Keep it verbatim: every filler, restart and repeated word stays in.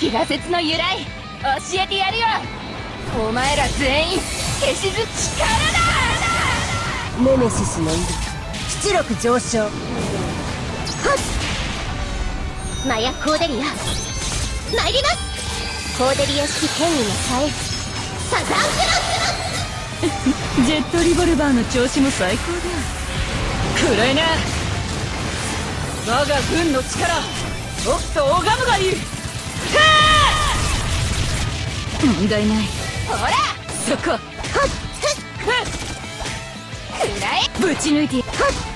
気画説の由来教えてやるよ。お前ら全員消しず力だ。 ネメシスの威力出力上昇。はっマヤ・コーデリア参ります。コーデリア式権威のさえサザンクロスジェットリボルバーの調子も最高だ。暗いな。我が軍の力もっと拝むがいい。問題ない。ほらそこ。はっくらえぶち抜いて。はっ